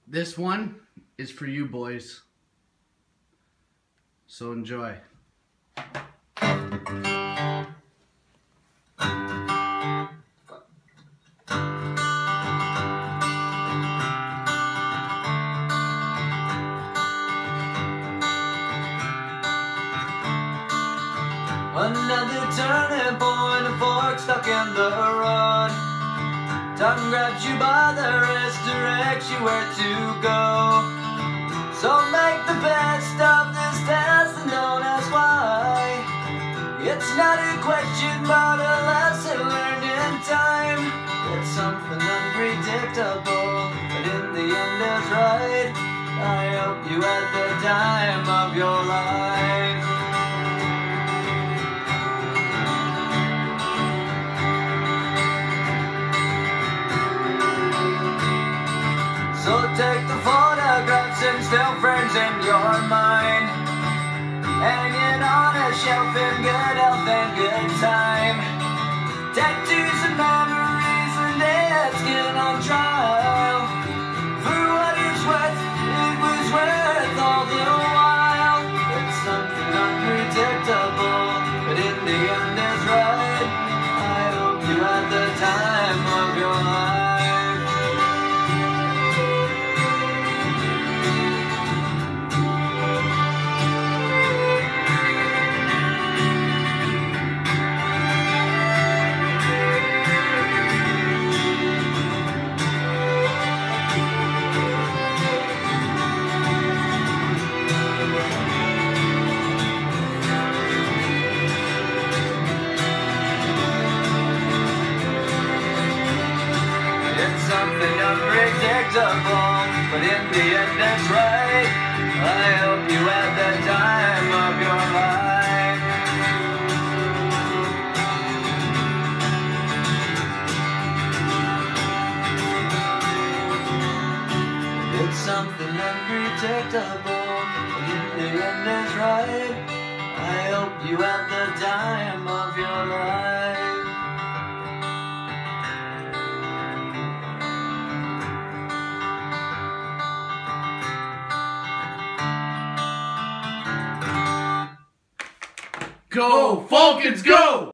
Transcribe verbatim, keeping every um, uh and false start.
This one is for you boys. So enjoy. Another turning point, a fork stuck in the road. Time grabs you by the wrist, directs you where to go. So make the best of this test and don't ask why. It's not a question but a lesson learned in time. It's something unpredictable, but in the end is right. I hope you had the time of your life. So take the photographs and still frames in your mind, hanging on a shelf in good health and good time. Tattoos and memories and dead skin on trial. For what it's worth, it was worth all the while. It's something unpredictable, but in the end is right. I hope you had the time of your life. Something unpredictable, but in the end it's right. I hope you had the time of your life. It's something unpredictable, but in the end it's right. I hope you had the time of your life. Go, Falcons, go!